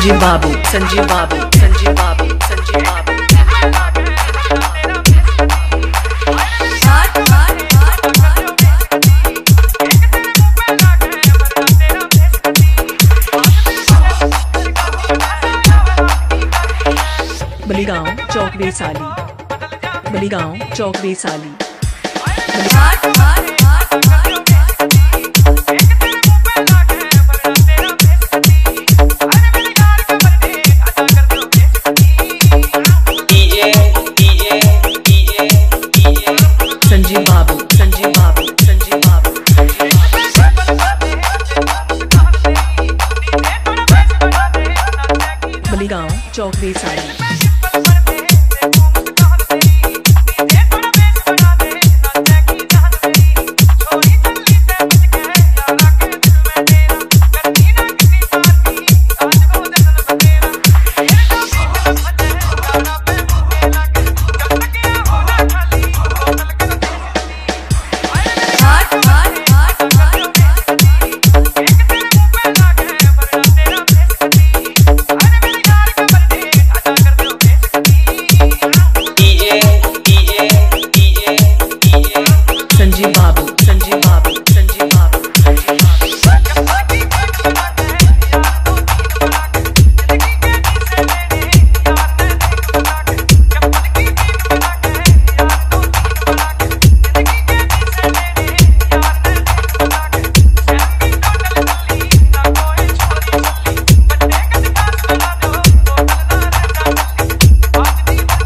Sanjeev Babu, Sanjeev Babu, Sanjeev Babu, Sanjeev Babu. Baligaon Chowk Vaishali, Baligaon Chowk Vaishali. Sanjeev Babu, Sanjeev Babu, Sanjeev Babu, Baligaon Chowk Vaishali. Sanjeev Babu, Sanjeev Babu, Sanjeev Babu,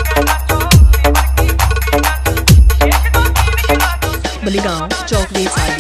Baligaon Chowk Vaishali.